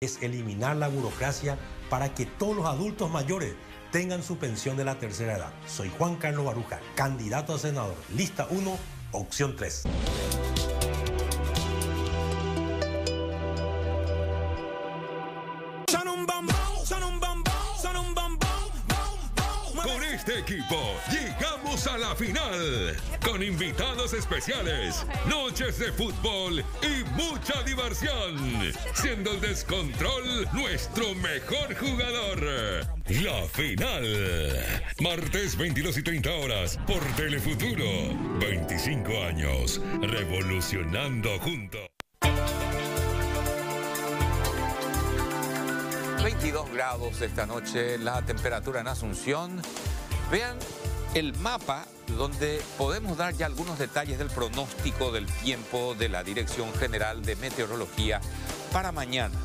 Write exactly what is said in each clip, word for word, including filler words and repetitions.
es eliminar la burocracia para que todos los adultos mayores tengan su pensión de la tercera edad. Soy Juan Carlos Baruja, candidato a senador. Lista uno, opción tres. Con este equipo llegamos a la final, con invitados especiales, noches de fútbol y mucha diversión, siendo el descontrol nuestro mejor jugador. La final, martes veintidós y treinta horas por Telefuturo. veinticinco años, revolucionando juntos. veintidós grados esta noche, la temperatura en Asunción. Vean el mapa donde podemos dar ya algunos detalles del pronóstico del tiempo de la Dirección General de Meteorología para mañana.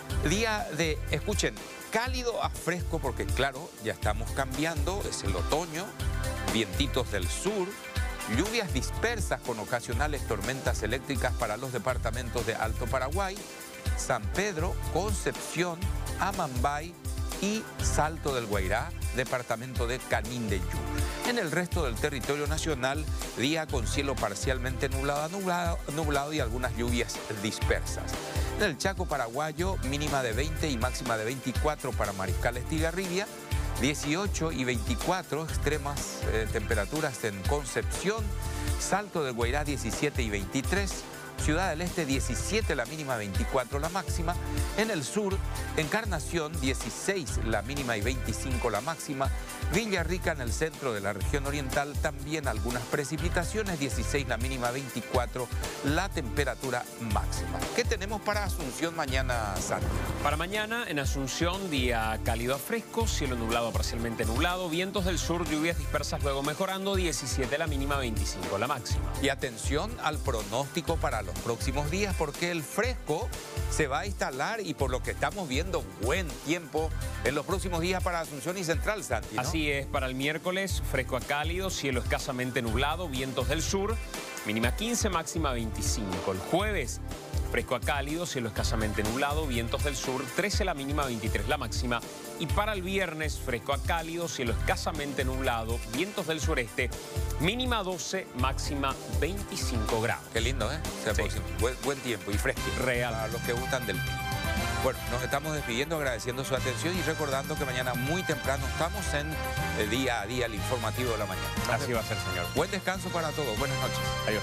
Día de, escuchen, cálido a fresco porque claro, ya estamos cambiando, es el otoño, vientitos del sur, lluvias dispersas con ocasionales tormentas eléctricas para los departamentos de Alto Paraguay, San Pedro, Concepción, Amambay y Salto del Guairá, departamento de Canindeyú. En el resto del territorio nacional, día con cielo parcialmente nublado, nublado, nublado y algunas lluvias dispersas. En el Chaco paraguayo, mínima de veinte y máxima de veinticuatro para Mariscal Estigarribia, dieciocho y veinticuatro extremas eh, temperaturas en Concepción, Salto del Guairá diecisiete y veintitrés, Ciudad del Este diecisiete la mínima, veinticuatro la máxima. En el sur, Encarnación dieciséis la mínima y veinticinco la máxima. Villarrica en el centro de la región oriental también algunas precipitaciones, dieciséis la mínima, veinticuatro la temperatura máxima. ¿Qué tenemos para Asunción mañana, Santi? Para mañana en Asunción, día cálido a fresco, cielo nublado a parcialmente nublado, vientos del sur, lluvias dispersas luego mejorando, diecisiete la mínima, veinticinco la máxima. Y atención al pronóstico para los próximos días porque el fresco se va a instalar y por lo que estamos viendo buen tiempo en los próximos días para Asunción y Central, Santi, ¿no? Así es, para el miércoles fresco a cálido, cielo escasamente nublado, vientos del sur, mínima quince, máxima veinticinco. El jueves fresco a cálido, cielo escasamente nublado, vientos del sur, trece la mínima, veintitrés la máxima. Y para el viernes, fresco a cálido, cielo escasamente nublado, vientos del sureste, mínima doce, máxima veinticinco grados. Qué lindo, ¿eh? Se Sí. buen, buen tiempo y fresco. Real. Para los que gustan del clima. Bueno, nos estamos despidiendo, agradeciendo su atención y recordando que mañana muy temprano estamos en el día a día, el informativo de la mañana. Nos Así vemos. va a ser, señor. Buen descanso para todos. Buenas noches. Adiós.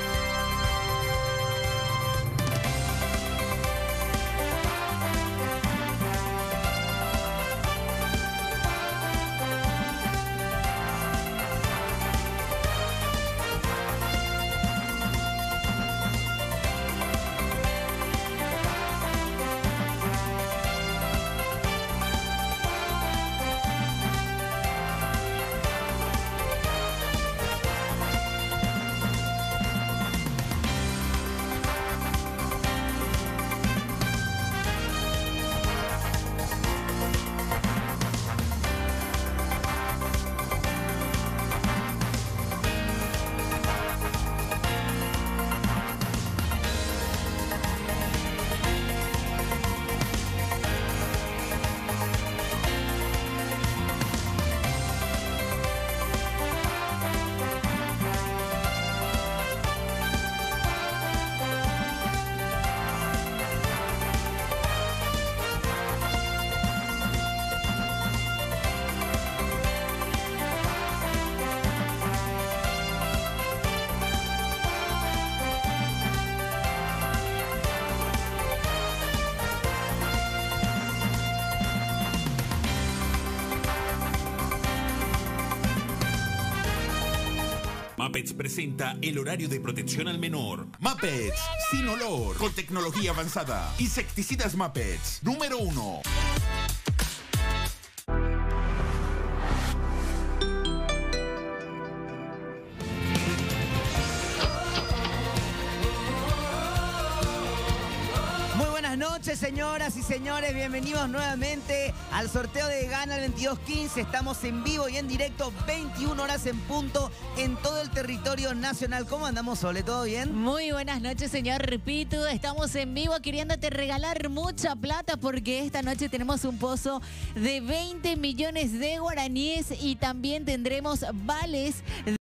Mapets presenta el horario de protección al menor. Mapets, sin olor, con tecnología avanzada. Insecticidas Mapets, número uno. Muy buenas noches. noches, señoras y señores. Bienvenidos nuevamente al sorteo de Gana el veintidós quince. Estamos en vivo y en directo, veintiuna horas en punto, en todo el territorio nacional. ¿Cómo andamos, Sole? ¿Todo bien? Muy buenas noches, señor Pitu. Estamos en vivo queriéndote regalar mucha plata porque esta noche tenemos un pozo de veinte millones de guaraníes y también tendremos vales